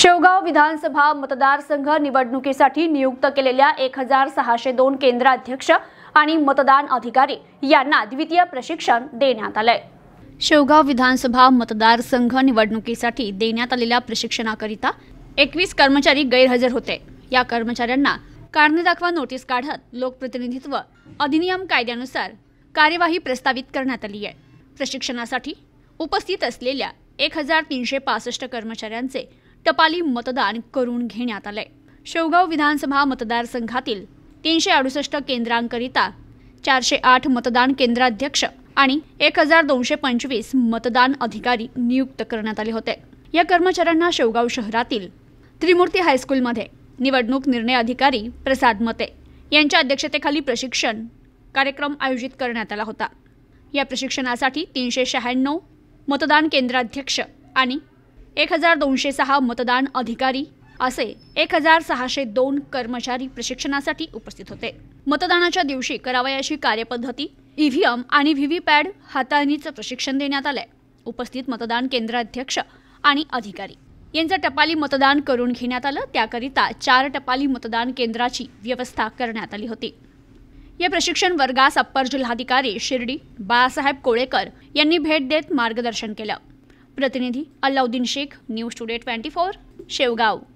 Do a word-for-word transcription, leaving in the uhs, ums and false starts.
शेवगाव विधानसभा मतदारसंघ निवडणुकीसाठी नियुक्त केलेल्या एक हजार सहाशे दोन केंद्राध्यक्ष आणि मतदान अधिकारी यांना द्वितीय प्रशिक्षण देण्यात आले। शेवगाव विधानसभा मतदारसंघ निवडणुकीसाठी देण्यात आलेल्या प्रशिक्षणाकरिता एकवीस कर्मचारी गैरहजर होते। या कर्मचाऱ्यांना कारणे दाखवा नोटीस काढत लोकप्रतिनिधित्व अधिनियम कायद्यानुसार कार्यवाही प्रस्तावित करण्यात आली आहे। प्रशिक्षणासाठी उपस्थित असलेल्या एक हजार तीनशे पासष्ट कर्मचाऱ्यांचे टपाली मतदान करून घेण्यात आले। शेवगाव विधानसभा मतदारसंघातील तीनशे अडुसष्ट केंद्रांकरिता चारशे आठ मतदान केंद्राध्यक्ष आणि एक हजार दोनशे पंचवीस मतदान अधिकारी नियुक्त करण्यात आले होते। या कर्मचाऱ्यांना शेवगाव शहरातील त्रिमूर्ती हायस्कूलमध्ये निवडणूक निर्णय अधिकारी प्रसाद मते यांच्या अध्यक्षतेखाली प्रशिक्षण कार्यक्रम आयोजित करण्यात आला होता। या प्रशिक्षणासाठी तीनशे शहाण्णव मतदान केंद्राध्यक्ष आणि एक हजार दोनशे सहा मतदान अधिकारी असे एक हजार सहाशे दोन कर्मचारी प्रशिक्षणासाठी उपस्थित होते। मतदानाच्या दिवशी करावयाची कार्यपद्धती, ईव्हीएम आणि व्हीव्हीपॅट हाताळणीचं प्रशिक्षण देण्यात आले। उपस्थित मतदान केंद्राध्यक्ष आणि अधिकारी यांचं टपाली मतदान करून घेण्यात आलं। त्याकरिता चार टपाली मतदान केंद्राची व्यवस्था करण्यात आली होती। या प्रशिक्षण वर्गास अप्पर जिल्हाधिकारी शिर्डी बाळासाहेब कोळेकर यांनी भेट देत मार्गदर्शन केलं। प्रतिनिधी अल्लाउद्दीन शेख, न्यूज टुडे चोवीस, शेवगाव।